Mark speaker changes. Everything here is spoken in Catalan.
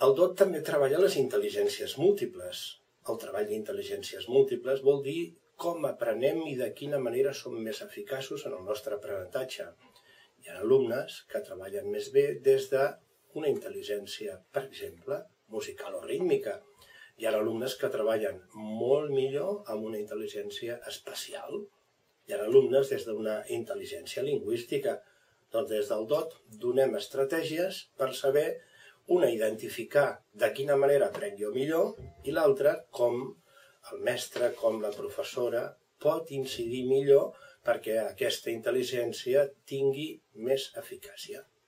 Speaker 1: El DOT també treballa les intel·ligències múltiples. El treball d'intel·ligències múltiples vol dir com aprenem i de quina manera som més eficaços en el nostre aprenentatge. Hi ha alumnes que treballen més bé des d'una intel·ligència, per exemple, musical o rítmica. Hi ha alumnes que treballen molt millor amb una intel·ligència espacial. Hi ha alumnes des d'una intel·ligència lingüística. Doncs des del DOT donem estratègies per saber una, identificar de quina manera aprenc jo millor i l'altra, com el mestre, com la professora pot incidir millor perquè aquesta intel·ligència tingui més eficàcia.